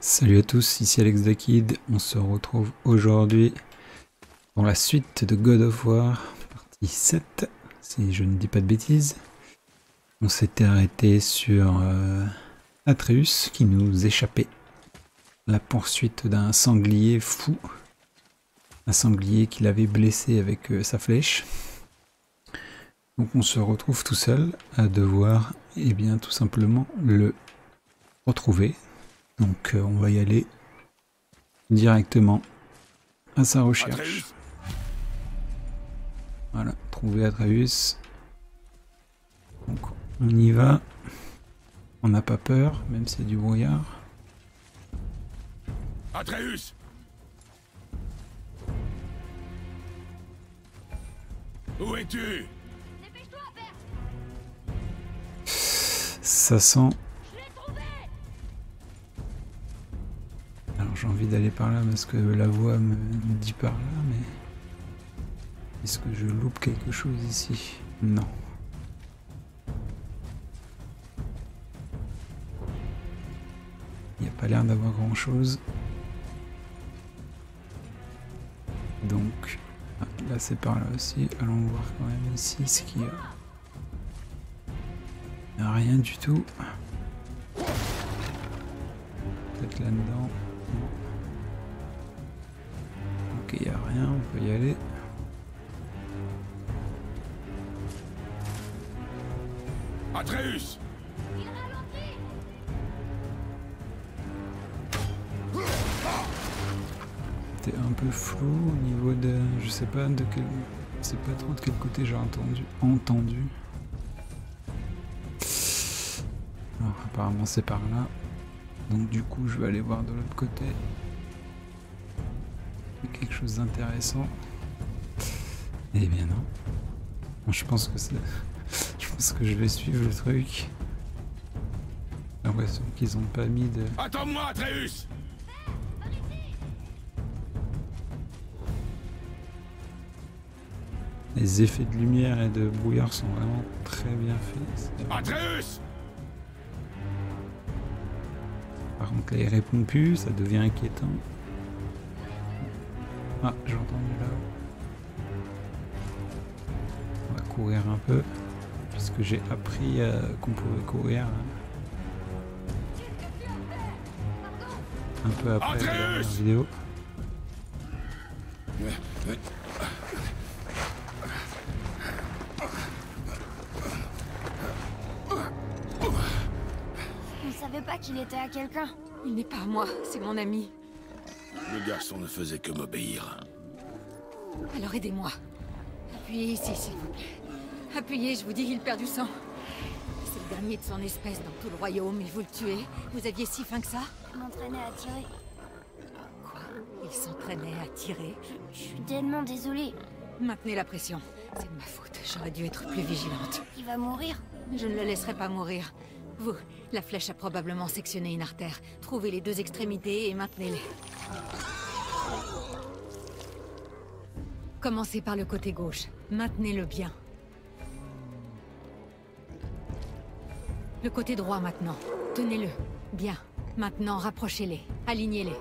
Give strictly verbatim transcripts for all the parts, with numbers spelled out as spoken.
Salut à tous, ici Alex the Kid, on se retrouve aujourd'hui pour la suite de God of War, partie sept, si je ne dis pas de bêtises. On s'était arrêté sur euh, Atreus qui nous échappait, la poursuite d'un sanglier fou, un sanglier qui l'avait blessé avec euh, sa flèche. Donc on se retrouve tout seul à devoir, eh bien tout simplement le retrouver. Donc euh, on va y aller directement à sa recherche. Atreus. Voilà, trouver Atreus. Donc on y va. On n'a pas peur, même s'il y a du brouillard. Atreus. Où es-tu? Ça sent... Alors j'ai envie d'aller par là parce que la voix me dit par là, mais... Est-ce que je loupe quelque chose ici? Non. Il n'y a pas l'air d'avoir grand chose. Donc, ah, là c'est par là aussi. Allons voir quand même ici ce qu'il y a. Il n'y a rien du tout. Peut-être là-dedans. Non. Ok, il n'y a rien, on peut y aller. Atreus. C'était un peu flou au niveau de... Je sais pas de quel... Je sais pas trop de quel côté j'ai entendu. Entendu. Alors apparemment c'est par là. Donc du coup je vais aller voir de l'autre côté. Il y a quelque chose d'intéressant. Eh bien non. Bon, je pense que c'est... Je pense que je vais suivre le truc. J'ai l'impression qu'ils ont pas mis de... Attends-moi, Atreus. Les effets de lumière et de brouillard sont vraiment très bien faits. Atreus. Par contre là il répond plus, ça devient inquiétant. Ah, j'ai entendu là-haut. On va courir un peu, puisque j'ai appris euh, qu'on pouvait courir hein, un peu après la dernière vidéo. On savait pas qu'il était à quelqu'un. Il n'est pas à moi, c'est mon ami. Le garçon ne faisait que m'obéir. Alors aidez-moi. Appuyez ici, s'il vous plaît. Appuyez, je vous dis, il perd du sang. C'est le dernier de son espèce dans tout le royaume, et vous le tuez. Vous aviez si faim que ça? Je m'entraînais à tirer. Quoi? Il s'entraînait à tirer? Je suis tellement désolée. Maintenez la pression. C'est de ma faute, j'aurais dû être plus vigilante. Il va mourir. Je ne le laisserai pas mourir. Vous, la flèche a probablement sectionné une artère. Trouvez les deux extrémités et maintenez-les. Commencez par le côté gauche. Maintenez-le bien. Le côté droit maintenant. Tenez-le. Bien. Maintenant, rapprochez-les. Alignez-les.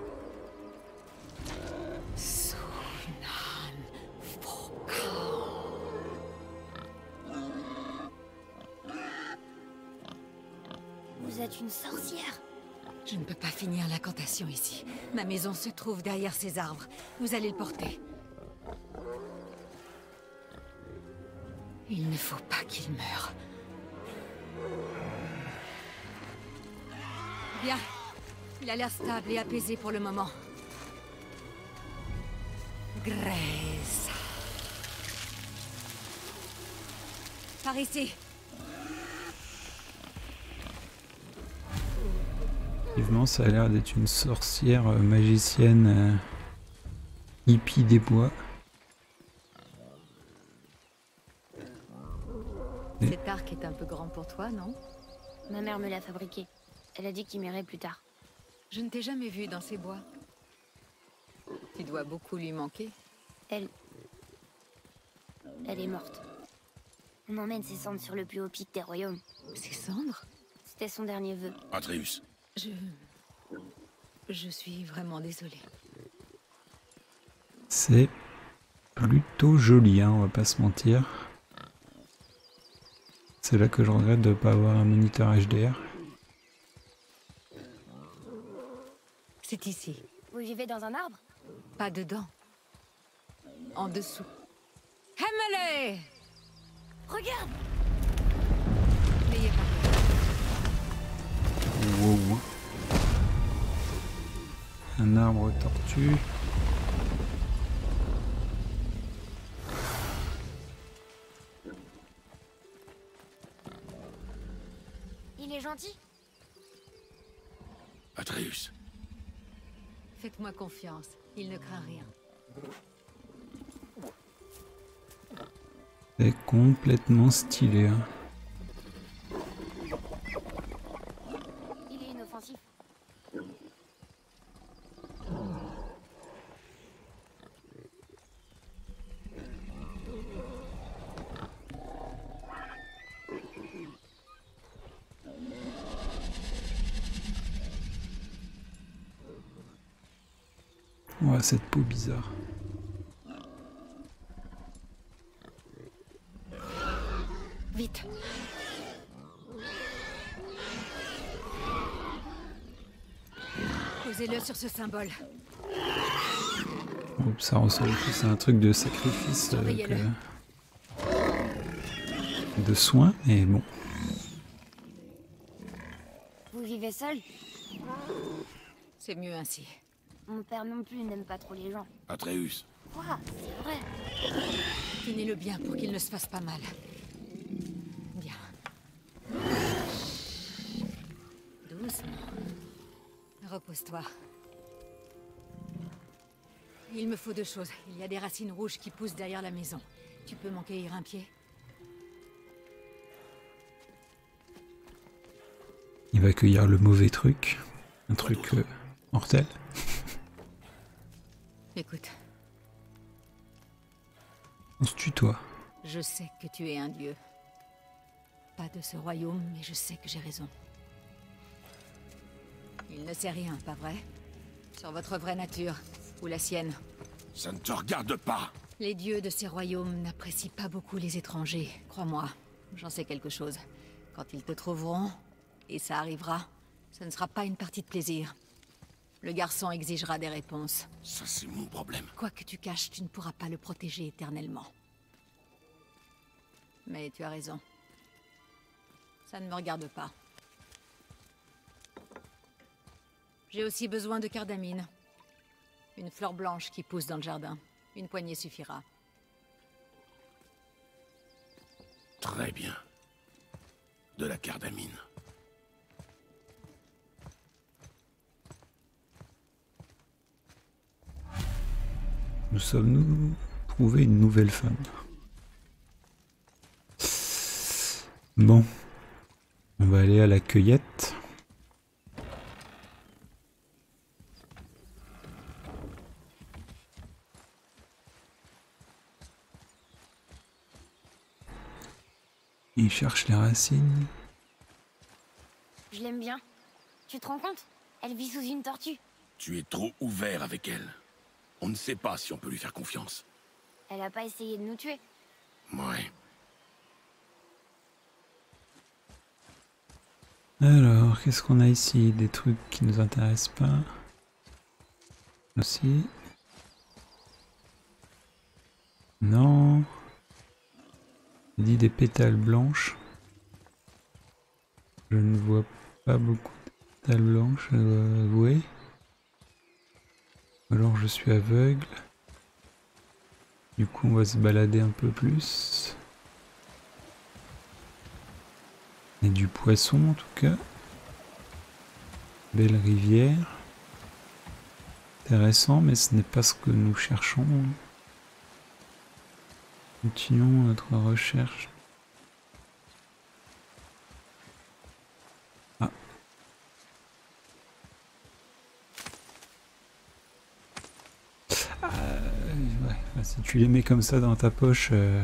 Vous êtes une sorcière. Je ne peux pas finir l'incantation ici. Ma maison se trouve derrière ces arbres. Vous allez le porter. Il ne faut pas qu'il meure. Bien. Il a l'air stable et apaisé pour le moment. Grace. Par ici. Effectivement, ça a l'air d'être une sorcière euh, magicienne euh, hippie des bois. Cet arc est un peu grand pour toi, non? Ma mère me l'a fabriqué. Elle a dit qu'il m'irait plus tard. Je ne t'ai jamais vu dans ces bois. Tu dois beaucoup lui manquer. Elle... Elle est morte. On emmène ses cendres sur le plus haut pic des royaumes. Ses cendres? C'était son dernier vœu. Atreus. Je... Je suis vraiment désolée. C'est plutôt joli, hein, on va pas se mentir. C'est là que je regrette de ne pas avoir un moniteur H D R. C'est ici. Vous vivez dans un arbre? Pas dedans. En dessous. Emily! Regarde! N'ayez pas peur. Wow. Un arbre tortue. Il est gentil? Atreus. Faites-moi confiance. Il ne craint rien. C'est complètement stylé. Hein. Il est inoffensif. Ouais, cette peau bizarre. Vite. Posez-le sur ce symbole. Oh, ça ressemble plus à un truc de sacrifice euh, que de soins, mais bon. Vous vivez seul? C'est mieux ainsi. Mon père non plus n'aime pas trop les gens. Atreus. Quoi? C'est vrai. Tenez-le bien pour qu'il ne se fasse pas mal. Bien. Doucement. Repose-toi. Il me faut deux choses. Il y a des racines rouges qui poussent derrière la maison. Tu peux m'en cueillir un pied? Il va cueillir le mauvais truc. Un truc euh, mortel. Écoute, On se tutoie. je sais que tu es un dieu. Pas de ce royaume, mais je sais que j'ai raison. Il ne sait rien, pas vrai? Sur votre vraie nature, ou la sienne. Ça ne te regarde pas. Les dieux de ces royaumes n'apprécient pas beaucoup les étrangers, crois-moi. J'en sais quelque chose. Quand ils te trouveront, et ça arrivera, ce ne sera pas une partie de plaisir. Le garçon exigera des réponses. Ça, c'est mon problème. Quoi que tu caches, tu ne pourras pas le protéger éternellement. Mais tu as raison. Ça ne me regarde pas. J'ai aussi besoin de cardamine. Une fleur blanche qui pousse dans le jardin. Une poignée suffira. Très bien. De la cardamine. Nous sommes-nous trouvé une nouvelle femme? Bon. On va aller à la cueillette. Il cherche les racines. Je l'aime bien. Tu te rends compte? Elle vit sous une tortue. Tu es trop ouvert avec elle. On ne sait pas si on peut lui faire confiance. Elle a pas essayé de nous tuer. Ouais. Alors, qu'est-ce qu'on a ici? Des trucs qui nous intéressent pas. Aussi. Non. Il dit des pétales blanches. Je ne vois pas beaucoup de pétales blanches, je dois avouer. Alors je suis aveugle. Du coup on va se balader un peu plus. Il y a du poisson en tout cas. Belle rivière. Intéressant, mais ce n'est pas ce que nous cherchons. Continuons notre recherche. Ah. Euh, ouais, si tu les mets comme ça dans ta poche, euh,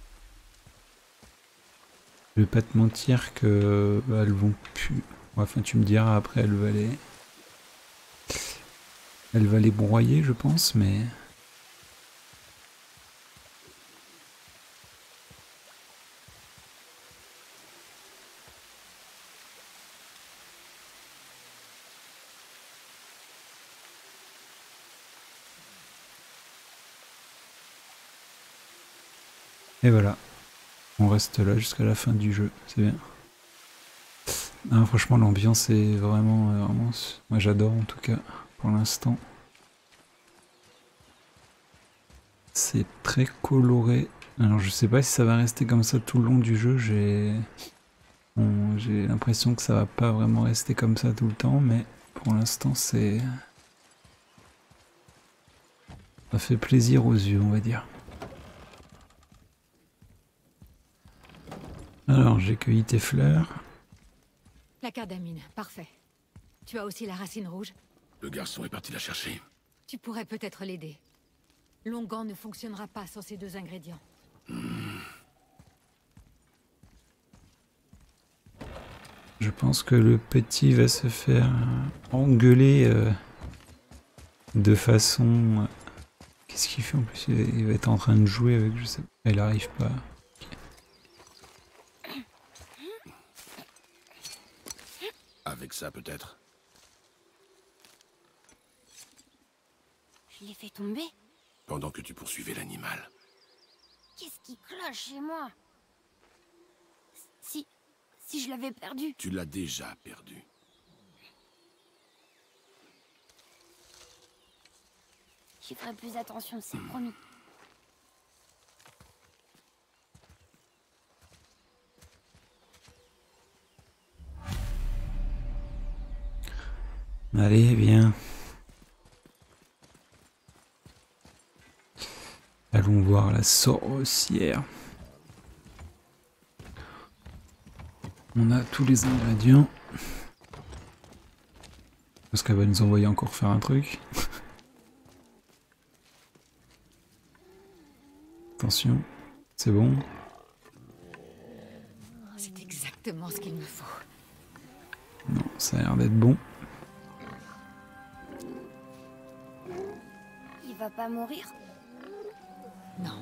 je vais pas te mentir que bah, elles vont plus. Enfin, tu me diras après, elles vont aller. Elle va les broyer, je pense, mais... Et voilà. On reste là jusqu'à la fin du jeu, c'est bien. Ah, franchement, l'ambiance est vraiment, euh, vraiment... Moi, j'adore, en tout cas, pour l'instant. C'est très coloré. Alors, je sais pas si ça va rester comme ça tout le long du jeu. J'ai bon, j'ai l'impression que ça va pas vraiment rester comme ça tout le temps, mais pour l'instant, c'est... Ça fait plaisir aux yeux, on va dire. Alors, j'ai cueilli tes fleurs. La cardamine, parfait. Tu as aussi la racine rouge? Le garçon est parti la chercher. Tu pourrais peut-être l'aider. L'onguent ne fonctionnera pas sans ces deux ingrédients. Hmm. Je pense que le petit va se faire engueuler euh, de façon... Euh, Qu'est-ce qu'il fait en plus? Il va être en train de jouer avec, je sais pas, il arrive pas. Avec ça, peut-être. Je l'ai fait tomber. Pendant que tu poursuivais l'animal. Qu'est-ce qui cloche chez moi? Si... si je l'avais perdu. Tu l'as déjà perdu. J'y ferai plus attention, c'est promis. Allez, viens. Allons voir la sorcière. On a tous les ingrédients. Parce qu'elle va nous envoyer encore faire un truc. Attention, c'est bon. C'est exactement ce qu'il me faut. Non, ça a l'air d'être bon. Il va pas mourir? Non.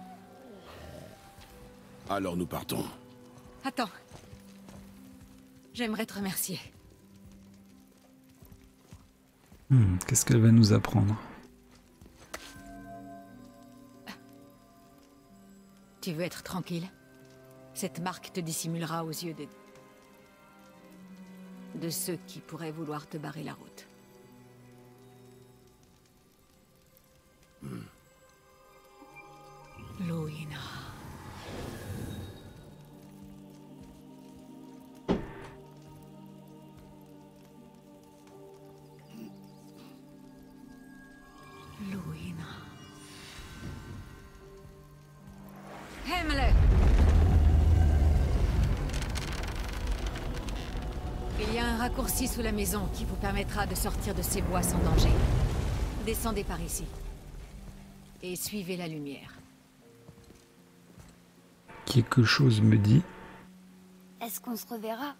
Alors nous partons. Attends. J'aimerais te remercier. Hmm, qu'est-ce qu'elle va nous apprendre? Tu veux être tranquille? Cette marque te dissimulera aux yeux de... de ceux qui pourraient vouloir te barrer la route. Hmm. Louina. Louina. Himmler! Il y a un raccourci sous la maison qui vous permettra de sortir de ces bois sans danger. Descendez par ici. Et suivez la lumière. Quelque chose me dit... Est-ce qu'on se reverra?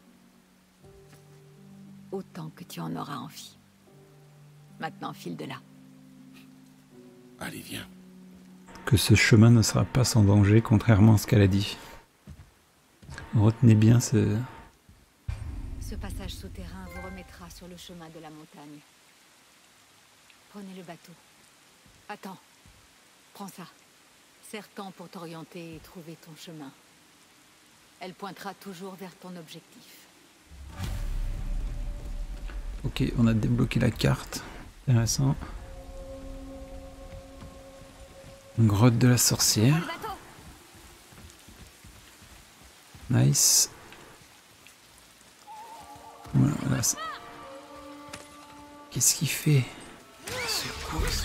Autant que tu en auras envie. Maintenant, file de là. Allez, viens. que ce chemin ne sera pas sans danger, contrairement à ce qu'elle a dit. Retenez bien ce... Ce passage souterrain vous remettra sur le chemin de la montagne. Prenez le bateau. Attends. Prends ça. Serre-t'en pour t'orienter et trouver ton chemin. Elle pointera toujours vers ton objectif. Ok, on a débloqué la carte. Intéressant. Une grotte de la sorcière. Nice. Voilà, là, ça... Qu'est-ce qu'il fait? C'est quoi ça?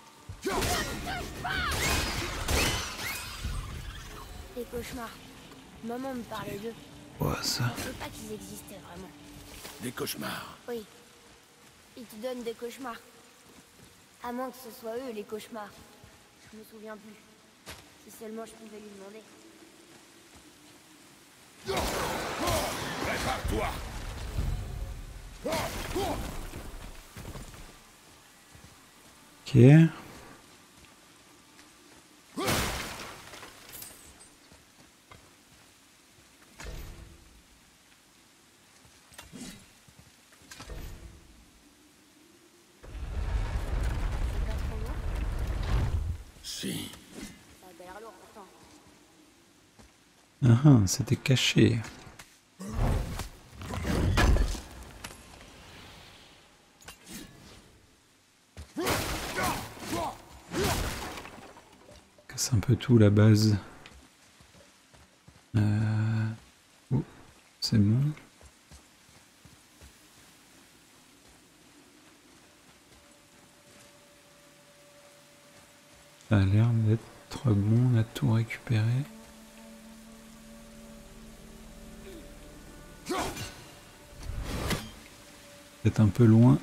Des cauchemars. Maman me parlait d'eux. Quoi ça? Je ne savais pas qu'ils existaient vraiment. Des cauchemars. Oui. Ils te donnent des cauchemars. À moins que ce soit eux les cauchemars. Je me souviens plus. Si seulement je pouvais lui demander. Prépare-toi. Ok. Si. Ça a l'air lourd pourtant. Ah ah, c'était caché. Casse un peu tout la base. Euh... Oh, c'est bon. Ça a l'air d'être bon, on a tout récupéré. Peut-être un peu loin.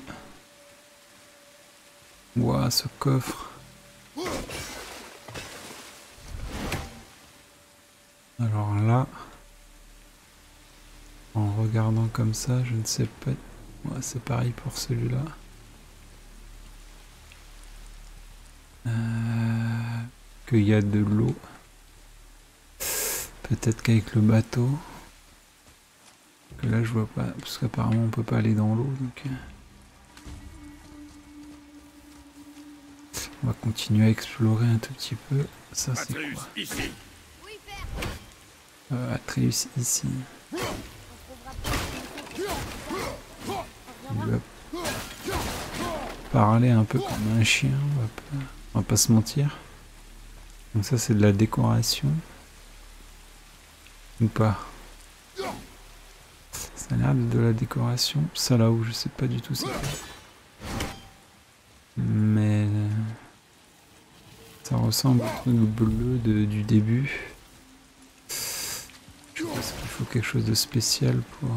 Ouah, ce coffre. Alors là, en regardant comme ça, je ne sais pas. Ouais, c'est pareil pour celui-là. Euh, qu'il y a de l'eau. Peut-être qu'avec le bateau. Que là je vois pas, parce qu'apparemment on peut pas aller dans l'eau, donc on va continuer à explorer un tout petit peu. Ça c'est quoi? Ici. euh, Atreus ici. Il va parler un peu comme un chien, on va pas, on va pas se mentir. Donc ça c'est de la décoration. Ou pas? Ça a l'air de la décoration. Ça là où je sais pas du tout c'est quoi. Mais ça ressemble au truc bleu de, du début. Je pense qu'il faut quelque chose de spécial pour,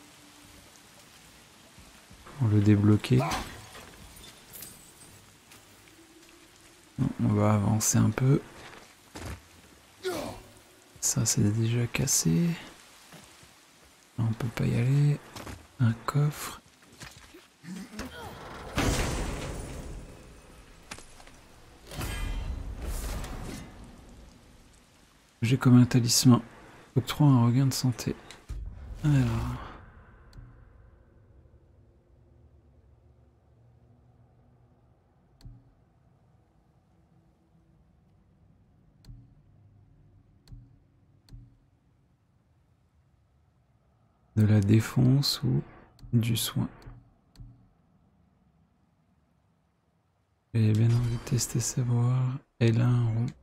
pour le débloquer. On va avancer un peu. Ça c'est déjà cassé. On peut pas y aller. Un coffre. J'ai comme un talisman. Octroie un regain de santé. Alors. De la défense ou du soin. J'ai bien envie de tester savoir. Elle a un rond.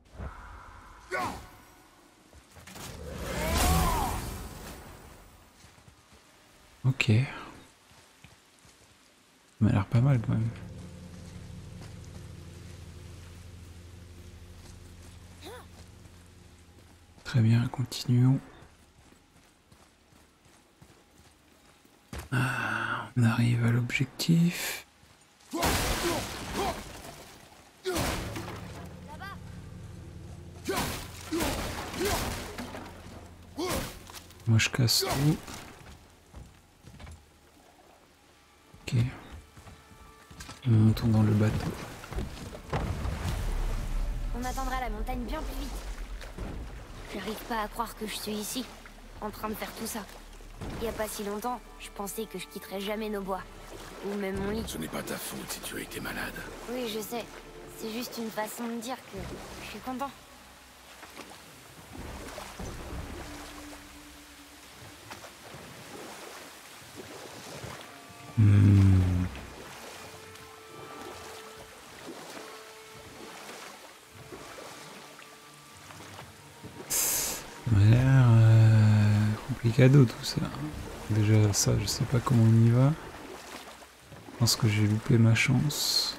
Ok. Ça m'a l'air pas mal quand même. Très bien, continuons. Ah, on arrive à l'objectif. Moi je casse tout. Ok. Montons dans le bateau. On atteindra la montagne bien plus vite. J'arrive pas à croire que je suis ici, en train de faire tout ça. Il y a pas si longtemps, je pensais que je quitterais jamais nos bois. Ou même mon lit. Ce n'est pas ta faute si tu as été malade. Oui, je sais. C'est juste une façon de dire que je suis content. Hmm. Ça m'a l'air euh, complicado tout ça. Déjà ça, je sais pas comment on y va. Je pense que j'ai loupé ma chance.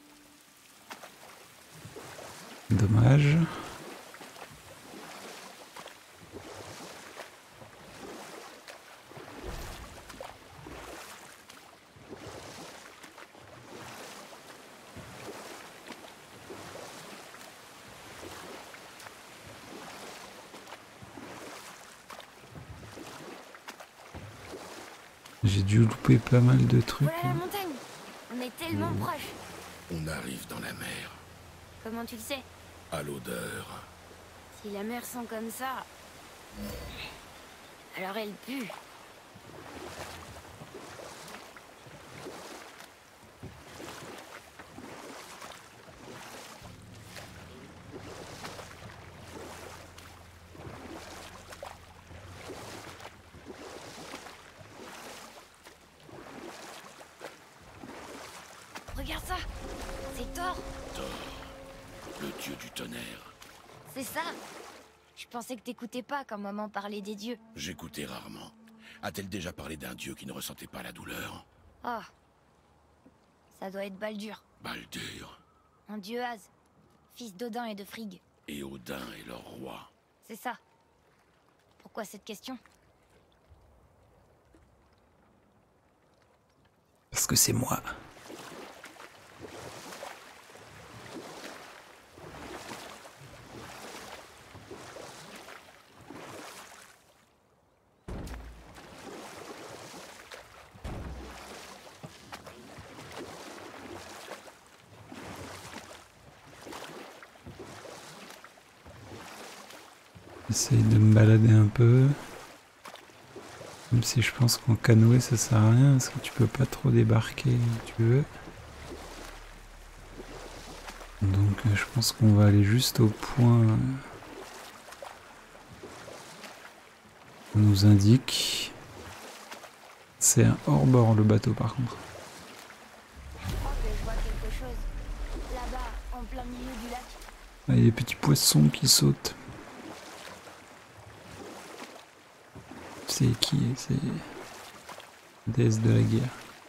Dommage. J'ai dû louper pas mal de trucs. Voilà la montagne. On est tellement Mmh. proches. On arrive dans la mer. Comment tu le sais? À l'odeur. Si la mer sent comme ça... alors elle pue. Regarde ça. C'est Thor. Thor, le dieu du tonnerre. C'est ça. Je pensais que t'écoutais pas quand maman parlait des dieux. J'écoutais rarement. A-t-elle déjà parlé d'un dieu qui ne ressentait pas la douleur? Oh. Ça doit être Baldur. Baldur. Un dieu As. Fils d'Odin et de Frigg. Et Odin est leur roi. C'est ça. Pourquoi cette question? Parce que c'est moi. J'essaye de me balader un peu. Même si je pense qu'en canoë ça sert à rien parce que tu peux pas trop débarquer où tu veux. Donc euh, je pense qu'on va aller juste au point euh, qu'on nous indique. C'est un hors-bord le bateau par contre. Je crois que je vois quelque chose. Là-bas, en plein milieu du lac. Ah, il y a des petits poissons qui sautent. C'est qui? C'est déesse de la guerre.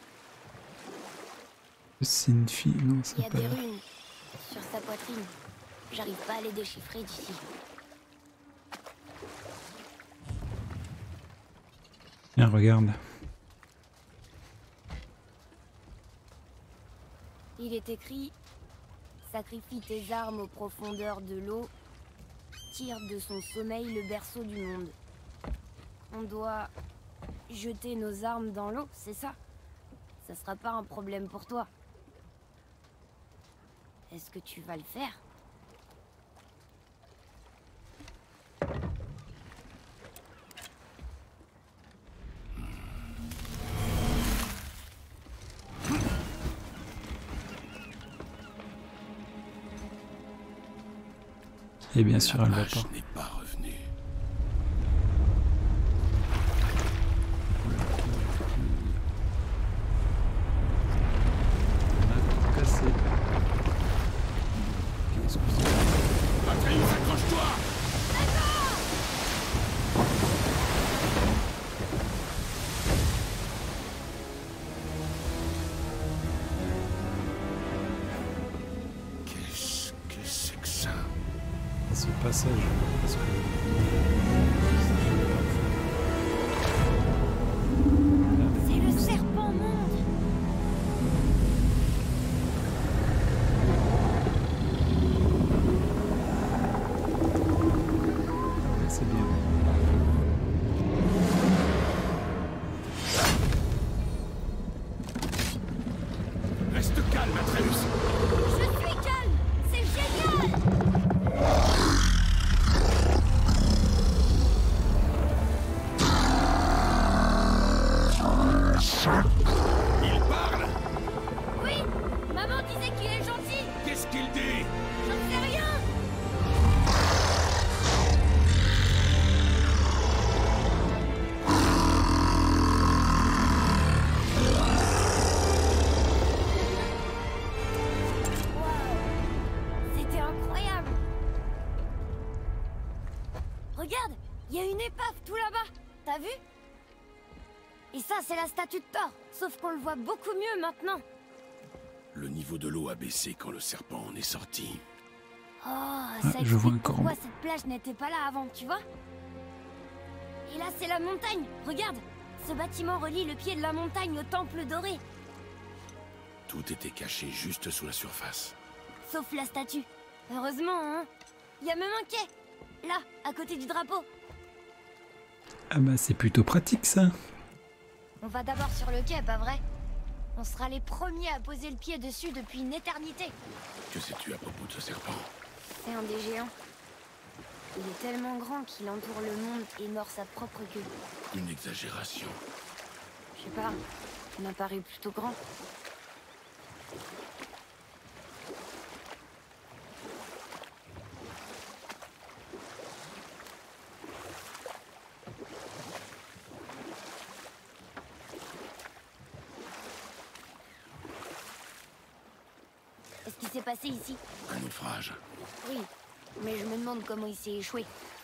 C'est une fille? Non, Il y c'est a pas des elle. runes sur sa poitrine. J'arrive pas à les déchiffrer d'ici. Tiens, regarde. Il est écrit: sacrifie tes armes aux profondeurs de l'eau, tire de son sommeil le berceau du monde. On doit jeter nos armes dans l'eau, c'est ça? Ça sera pas un problème pour toi. Est-ce que tu vas le faire? Et bien sûr, elle va Mage pas. n'est pas revenu. Atreus, accroche-toi! Qu'est-ce que c'est que ça? Ce passage, parce que... C'est le serpent monde! Ouais, c'est bien. Reste calme, Atreus! Je suis calme! C'est génial! Il parle! Oui! Maman disait qu'il est gentil! Qu'est-ce qu'il dit? J'en sais rien! Waouh! C'était incroyable! Regarde! Il y a une épave tout là-bas! T'as vu? Et ça, c'est la statue de Thor! Sauf qu'on le voit beaucoup mieux maintenant! Le niveau de l'eau a baissé quand le serpent en est sorti. Oh, Ah, ça je vois explique un corbeau. pourquoi cette plage n'était pas là avant, tu vois? Et là, c'est la montagne! Regarde! Ce bâtiment relie le pied de la montagne au temple doré! Tout était caché juste sous la surface. Sauf la statue. Heureusement, hein? Il y a même un quai! Là, à côté du drapeau! Ah bah c'est plutôt pratique ça. On va d'abord sur le quai, pas vrai? On sera les premiers à poser le pied dessus depuis une éternité. Que sais-tu à propos de ce serpent? C'est un des géants. Il est tellement grand qu'il entoure le monde et mord sa propre queue. Une exagération. Je sais pas, il m'a paru plutôt grand. Qu'est-ce qui s'est passé ici? Un naufrage. Oui, mais je me demande comment il s'est échoué.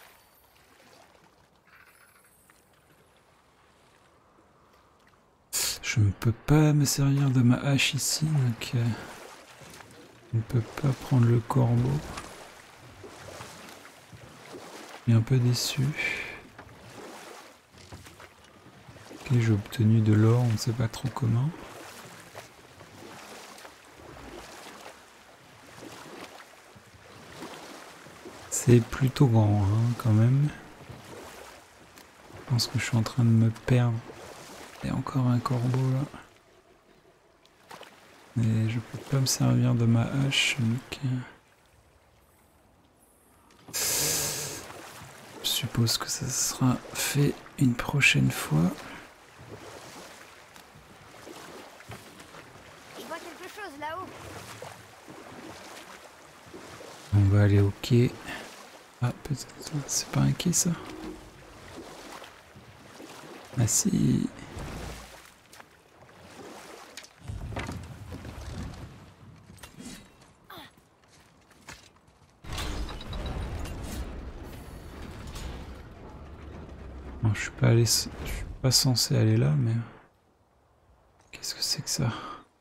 Je ne peux pas me servir de ma hache ici, donc euh, je ne peux pas prendre le corbeau. Je suis un peu déçu. Ok, j'ai obtenu de l'or, on ne sait pas trop comment. C'est plutôt grand, hein, quand même. Je pense que je suis en train de me perdre. Il y a encore un corbeau là. Mais je peux pas me servir de ma hache, donc... Je suppose que ça sera fait une prochaine fois. Je vois quelque chose là-haut. On va aller au quai. Ah, peut-être... C'est pas un quai, ça? Ah si... Non, je suis pas allé... Je suis pas censé aller là, mais... Qu'est-ce que c'est que ça?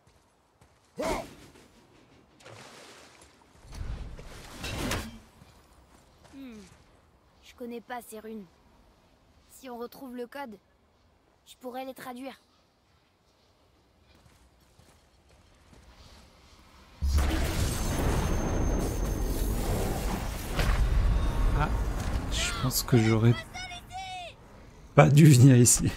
Hmm. Je connais pas ces runes. Si on retrouve le code, je pourrais les traduire. Ah, je pense que j'aurais pas dû venir ici.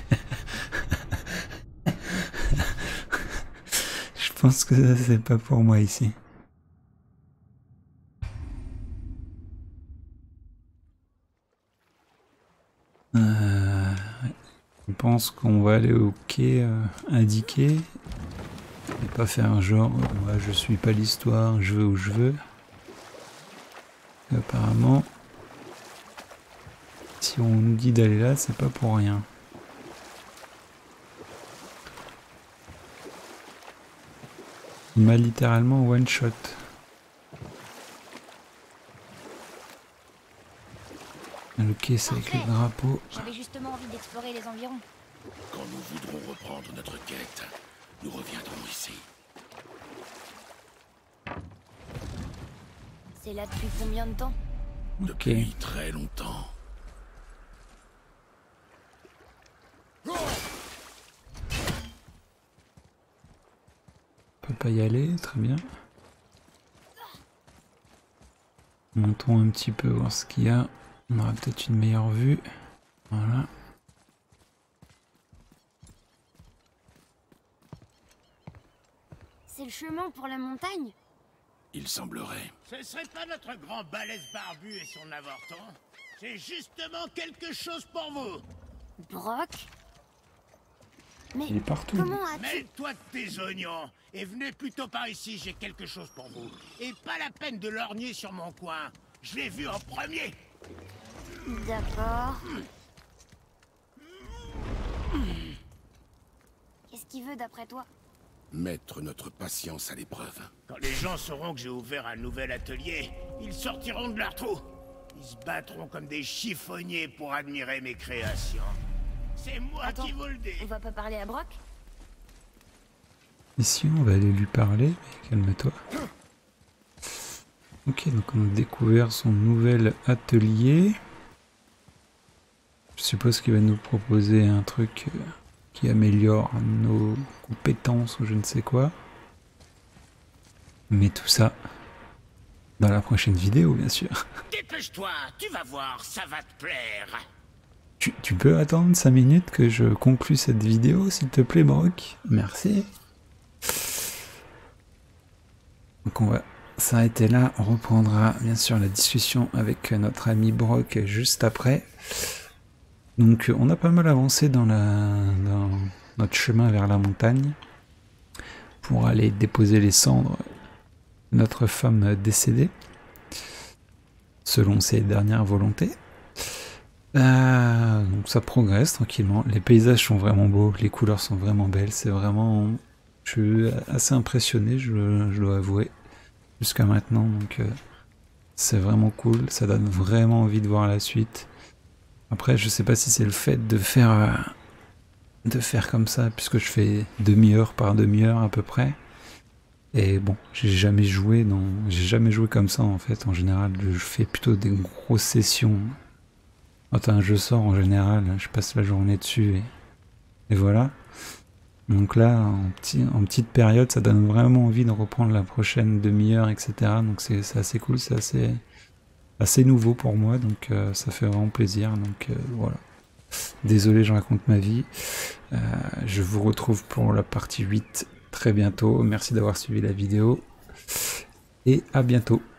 Je pense que ça c'est pas pour moi ici. Euh, je pense qu'on va aller au quai euh, indiqué et pas faire genre moi je suis pas l'histoire, je vais où je veux. Et apparemment, si on nous dit d'aller là, c'est pas pour rien. Il m'a littéralement one shot. Le quai c'est avec le drapeau. J'avais justement envie d'explorer les environs. Quand nous voudrons reprendre notre quête, nous reviendrons ici. C'est là depuis combien de temps? Ok. Depuis très longtemps. On peut pas y aller, très bien. Montons un petit peu voir ce qu'il y a. On aura peut-être une meilleure vue. Voilà. C'est le chemin pour la montagne? Il semblerait. Ce serait pas notre grand balèze barbu et son avorton? J'ai justement quelque chose pour vous. Brock? Mais Il est partout. comment as-tu... Mêle-toi de tes oignons et venez plutôt par ici, j'ai quelque chose pour vous. Et pas la peine de lorgner sur mon coin. Je l'ai vu en premier. D'accord. Qu'est-ce qu'il veut d'après toi? Mettre notre patience à l'épreuve. Quand les gens sauront que j'ai ouvert un nouvel atelier, ils sortiront de leur trou. Ils se battront comme des chiffonniers pour admirer mes créations. C'est moi Attends, qui vous le dis. on va pas parler à Brock? Ici, on va aller lui parler, mais calme-toi. Ok, donc on a découvert son nouvel atelier. Je suppose qu'il va nous proposer un truc qui améliore nos compétences ou je ne sais quoi. Mais tout ça dans la prochaine vidéo, bien sûr. Dépêche-toi, tu vas voir, ça va te plaire. Tu, tu peux attendre cinq minutes que je conclue cette vidéo, s'il te plaît, Brock? Merci. Donc on va s'arrêter là. On reprendra bien sûr la discussion avec notre ami Brock juste après. Donc on a pas mal avancé dans, la, dans notre chemin vers la montagne pour aller déposer les cendres de notre femme décédée, selon ses dernières volontés. Euh, donc ça progresse tranquillement, les paysages sont vraiment beaux, les couleurs sont vraiment belles, c'est vraiment... Je suis assez impressionné, je, je dois avouer, jusqu'à maintenant, donc euh, c'est vraiment cool, ça donne vraiment envie de voir la suite. Après je sais pas si c'est le fait de faire, euh, de faire comme ça, puisque je fais demi-heure par demi-heure à peu près, et bon, j'ai jamais joué dans, j'ai jamais joué comme ça en fait, en général je fais plutôt des grosses sessions. Quand un jeu sort, en général, je passe la journée dessus et, et voilà. Donc là, en, petit, en petite période, ça donne vraiment envie de reprendre la prochaine demi-heure, et cetera. Donc c'est assez cool, c'est assez, assez nouveau pour moi, donc euh, ça fait vraiment plaisir. Donc euh, voilà. Désolé, je raconte ma vie. Euh, je vous retrouve pour la partie huit très bientôt. Merci d'avoir suivi la vidéo et à bientôt.